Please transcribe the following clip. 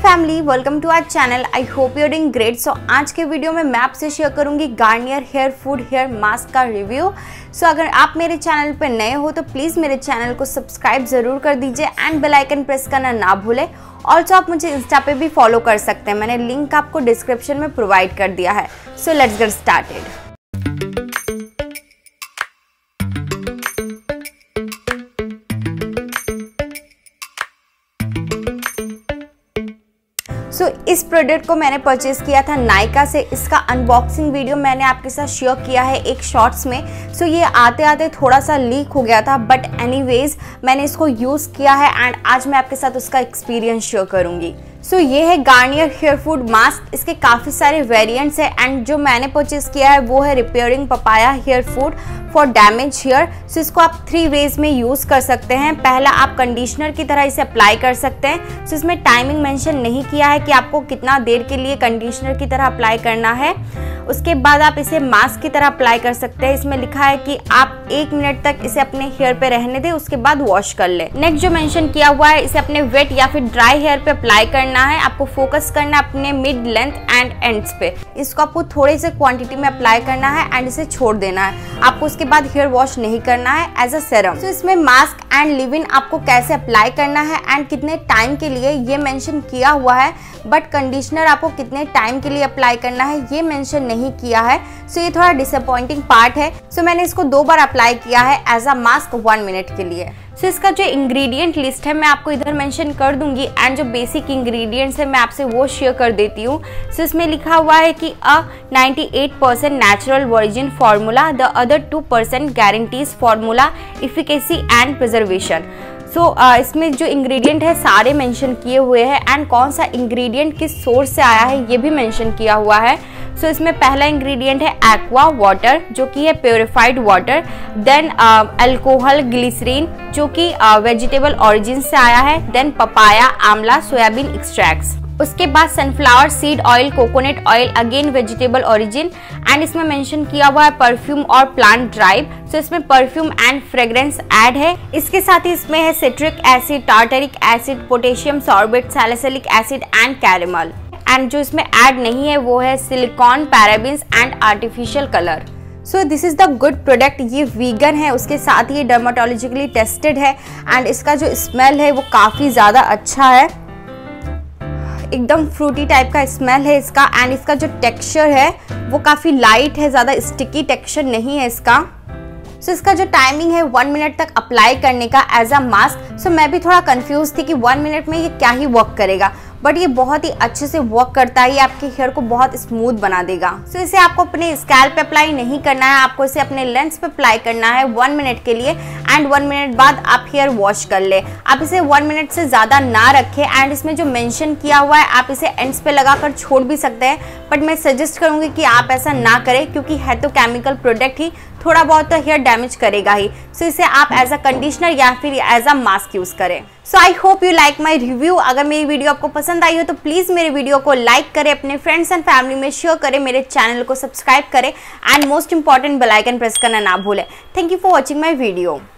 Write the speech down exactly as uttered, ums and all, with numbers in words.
Family, welcome to our channel. I hope you are doing great. So आज के video में मैं आपसे शेयर करूंगी Garnier hair food hair mask का रिव्यू। सो so, अगर आप मेरे चैनल पर नए हो तो प्लीज़ मेरे चैनल को सब्सक्राइब ज़रूर कर दीजिए एंड बेल आइकन प्रेस करना ना भूलें। ऑल्सो आप मुझे इंस्टा पे भी फॉलो कर सकते हैं, मैंने लिंक आपको डिस्क्रिप्शन में प्रोवाइड कर दिया है। So let's get started. So so, इस प्रोडक्ट को मैंने परचेज़ किया था नायका से। इसका अनबॉक्सिंग वीडियो मैंने आपके साथ शेयर किया है एक शॉर्ट्स में। सो so, ये आते आते थोड़ा सा लीक हो गया था, बट एनीवेज मैंने इसको यूज़ किया है एंड आज मैं आपके साथ उसका एक्सपीरियंस शेयर करूँगी। सो so, ये है गार्नियर हेयर फूड मास्क। इसके काफ़ी सारे वेरिएंट्स हैं एंड जो मैंने परचेज़ किया है वो है repairing papaya hair food for damage hair. So इसको आप थ्री वेज में यूज़ कर सकते हैं। पहला, आप कंडीशनर की तरह इसे अप्लाई कर सकते हैं। सो so, इसमें टाइमिंग मेंशन नहीं किया है कि आपको कितना देर के लिए कंडीशनर की तरह अप्लाई करना है। उसके बाद आप इसे मास्क की तरह अप्लाई कर सकते हैं। इसमें लिखा है कि आप एक मिनट तक इसे अपने हेयर पे रहने दें, उसके बाद वॉश कर ले। नेक्स्ट जो मेंशन किया हुआ है, इसे अपने वेट या फिर ड्राई हेयर पे अप्लाई करना है। आपको फोकस करना है अपने मिड लेंथ एंड एंड्स पे। इसको आपको थोड़े से क्वांटिटी में अप्लाई करना है एंड इसे छोड़ देना है। आपको उसके बाद हेयर वॉश नहीं करना है एज अ सेरम। तो इसमें मास्क एंड लिव इन आपको कैसे अप्लाई करना है एंड कितने टाइम के लिए ये मेंशन किया हुआ है, बट कंडीशनर आपको कितने टाइम के लिए अप्लाई करना है ये मेंशन नहीं किया है। सो so, ये थोड़ा डिसअपॉइंटिंग पार्ट है। सो so, मैंने इसको दो बार अप्लाई किया है as a mask one minute के लिए। सो so, इसका जो इंग्रेडिएंट लिस्ट है मैं आपको इधर मेंशन कर दूंगी एंड जो बेसिक इंग्रेडिएंट्स है मैं आपसे वो शेयर कर देती हूँ। सो so, इसमें लिखा हुआ है कि a ninety eight percent natural virgin formula, the other two percent guarantees formula, efficacy and preservation. So so, uh, इसमें जो इंग्रेडिएंट है सारे मेंशन किए हुए हैं एंड कौन सा इंग्रेडिएंट किस सोर्स से आया है ये भी मेंशन किया हुआ है। सो so, इसमें पहला इंग्रेडिएंट है एक्वा वाटर, जो कि है purified water. Then alcohol glycerin, जो कि वेजिटेबल ऑरिजिन से आया है। Then papaya, amla, soybean extracts. उसके बाद sunflower seed oil, coconut oil, again vegetable origin. And इसमें मेंशन किया हुआ है परफ्यूम और प्लांट ड्राइव। सो इसमें परफ्यूम एंड फ्रेग्रेंस ऐड है। इसके साथ ही इसमें है citric acid, tartaric acid, potassium sorbate, salicylic acid and caramel. And जो इसमें ऐड नहीं है वो है silicone, parabens and artificial colour. So this is the good product. ये वीगन है, उसके साथ ही ये डर्माटोलॉजिकली टेस्टेड है एंड इसका जो स्मेल है वो काफ़ी ज़्यादा अच्छा है। एकदम फ्रूटी टाइप का स्मेल है इसका एंड इसका जो टेक्सचर है वो काफ़ी लाइट है, ज़्यादा स्टिकी टेक्सचर नहीं है इसका। सो so, इसका जो टाइमिंग है वन मिनट तक अप्लाई करने का एज अ मास्क। सो मैं भी थोड़ा कंफ्यूज थी कि वन मिनट में ये क्या ही वर्क करेगा, बट ये बहुत ही अच्छे से वर्क करता है। ये आपके हेयर को बहुत स्मूथ बना देगा। सो so, इसे आपको अपने स्कैल्प पे अप्लाई नहीं करना है, आपको इसे अपने लेंस पे अप्लाई करना है वन मिनट के लिए एंड वन मिनट बाद आप हेयर वॉश कर ले। आप इसे वन मिनट से ज़्यादा ना रखें एंड इसमें जो मेंशन किया हुआ है आप इसे एंड्स पे लगाकर छोड़ भी सकते हैं, बट मैं सजेस्ट करूँगी कि आप ऐसा ना करें क्योंकि है तो केमिकल प्रोडक्ट ही, थोड़ा बहुत तो हेयर डैमेज करेगा ही। सो so, इसे आप एज अ कंडीशनर या फिर एज अ मास्क यूज़ करें। So I hope you like my review. अगर मेरी वीडियो आपको पसंद आई हो तो प्लीज़ मेरे वीडियो को लाइक करें, अपने फ्रेंड्स एंड फैमिली में शेयर करें, मेरे चैनल को सब्सक्राइब करें and most important bell icon press करना ना भूलें। Thank you for watching my video.